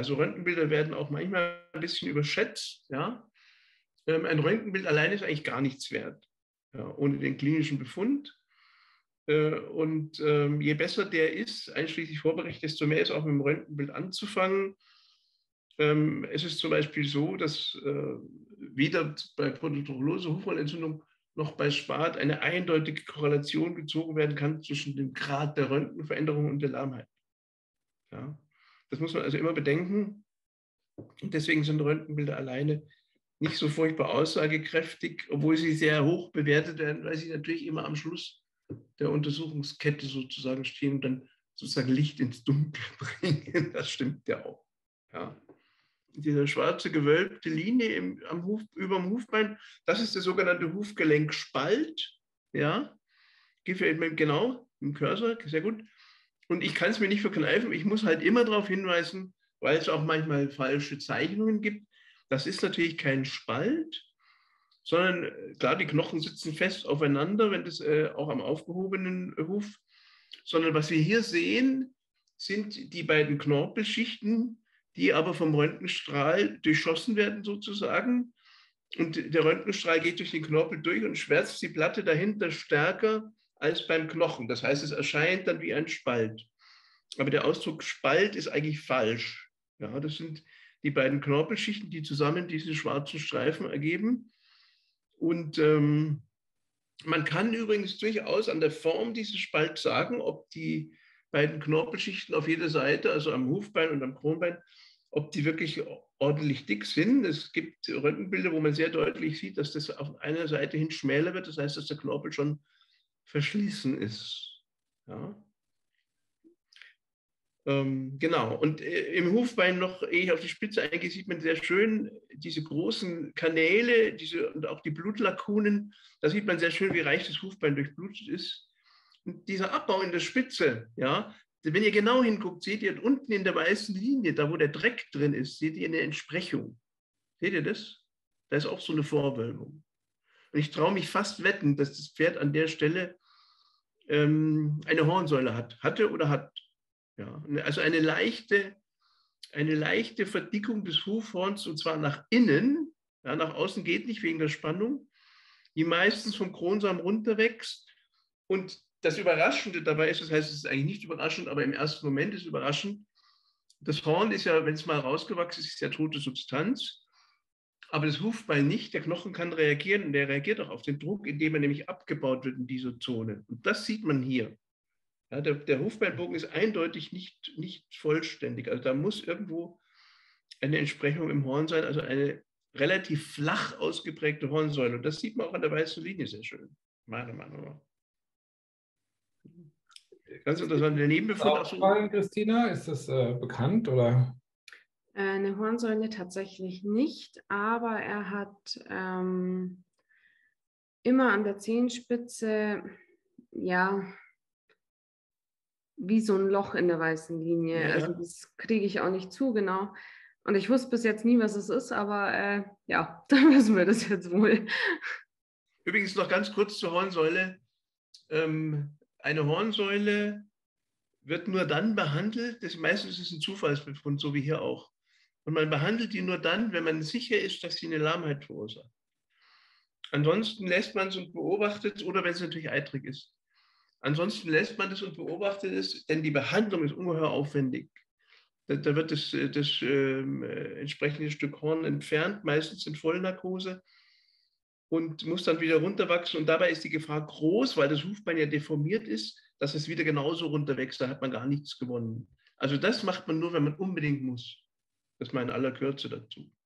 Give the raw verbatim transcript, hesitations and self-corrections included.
Also Röntgenbilder werden auch manchmal ein bisschen überschätzt. Ja? Ähm, ein Röntgenbild allein ist eigentlich gar nichts wert, ja, ohne den klinischen Befund. Äh, und ähm, je besser der ist, einschließlich Vorbericht, desto mehr ist auch mit dem Röntgenbild anzufangen. Ähm, es ist zum Beispiel so, dass äh, weder bei Protoporose, Hufrollentzündung, noch bei Spat eine eindeutige Korrelation gezogen werden kann zwischen dem Grad der Röntgenveränderung und der Lahmheit. Ja? Das muss man also immer bedenken. Und deswegen sind Röntgenbilder alleine nicht so furchtbar aussagekräftig, obwohl sie sehr hoch bewertet werden, weil sie natürlich immer am Schluss der Untersuchungskette sozusagen stehen und dann sozusagen Licht ins Dunkel bringen. Das stimmt ja auch. Ja. Diese schwarze gewölbte Linie im, am Huf, über dem Hufbein, das ist der sogenannte Hufgelenkspalt. Ja, genau, im Cursor, sehr gut. Und ich kann es mir nicht verkneifen, ich muss halt immer darauf hinweisen, weil es auch manchmal falsche Zeichnungen gibt. Das ist natürlich kein Spalt, sondern klar, die Knochen sitzen fest aufeinander, wenn das äh, auch am aufgehobenen Huf, sondern was wir hier sehen, sind die beiden Knorpelschichten, die aber vom Röntgenstrahl durchschossen werden sozusagen. Und der Röntgenstrahl geht durch den Knorpel durch und schwärzt die Platte dahinter stärker als beim Knochen. Das heißt, es erscheint dann wie ein Spalt. Aber der Ausdruck Spalt ist eigentlich falsch. Ja, das sind die beiden Knorpelschichten, die zusammen diese schwarzen Streifen ergeben. Und ähm, man kann übrigens durchaus an der Form dieses Spalts sagen, ob die beiden Knorpelschichten auf jeder Seite, also am Hufbein und am Kronbein, ob die wirklich ordentlich dick sind. Es gibt Röntgenbilder, wo man sehr deutlich sieht, dass das auf einer Seite hin schmäler wird. Das heißt, dass der Knorpel schon verschließen ist. Ja. Ähm, genau. Und äh, im Hufbein noch, ehe ich auf die Spitze eingehe, sieht man sehr schön diese großen Kanäle diese, und auch die Blutlakunen. Da sieht man sehr schön, wie reich das Hufbein durchblutet ist. Und dieser Abbau in der Spitze, ja, wenn ihr genau hinguckt, seht ihr unten in der weißen Linie, da wo der Dreck drin ist, seht ihr eine Entsprechung. Seht ihr das? Da ist auch so eine Vorwölbung. Und ich traue mich fast wetten, dass das Pferd an der Stelle ähm, eine Hornsäule hat. Hatte oder hat. Ja, also eine leichte, eine leichte Verdickung des Hufhorns, und zwar nach innen. Ja, nach außen geht nicht wegen der Spannung, die meistens vom Kronsaum runterwächst. Und das Überraschende dabei ist, das heißt, es ist eigentlich nicht überraschend, aber im ersten Moment ist es überraschend. Das Horn ist ja, wenn es mal rausgewachsen ist, ist ja tote Substanz. Aber das Hufbein nicht. Der Knochen kann reagieren und der reagiert auch auf den Druck, indem er nämlich abgebaut wird in dieser Zone. Und das sieht man hier. Ja, der, der Hufbeinbogen ist eindeutig nicht, nicht vollständig. Also da muss irgendwo eine Entsprechung im Horn sein, also eine relativ flach ausgeprägte Hornsäule. Und das sieht man auch an der weißen Linie sehr schön. Meiner Meinung nach. Ganz interessant. Der Nebenbefund. Aufgefallen, Christina, ist das äh, bekannt oder? Eine Hornsäule tatsächlich nicht, aber er hat ähm, immer an der Zehenspitze, ja, wie so ein Loch in der weißen Linie. Ja, ja. Also das kriege ich auch nicht zu genau. Und ich wusste bis jetzt nie, was es ist, aber äh, ja, dann wissen wir das jetzt wohl. Übrigens noch ganz kurz zur Hornsäule. Ähm, eine Hornsäule wird nur dann behandelt, das meistens ist es ein Zufallsbefund, so wie hier auch. Und man behandelt die nur dann, wenn man sicher ist, dass sie eine Lahmheit verursacht. Ansonsten lässt man es und beobachtet, oder wenn es natürlich eitrig ist. Ansonsten lässt man das und beobachtet es, denn die Behandlung ist ungeheuer aufwendig. Da, da wird das, das äh, entsprechende Stück Horn entfernt, meistens in Vollnarkose, und muss dann wieder runterwachsen. Und dabei ist die Gefahr groß, weil das Hufbein ja deformiert ist, dass es wieder genauso runterwächst. Da hat man gar nichts gewonnen. Also das macht man nur, wenn man unbedingt muss. Das ist meine aller Kürze dazu.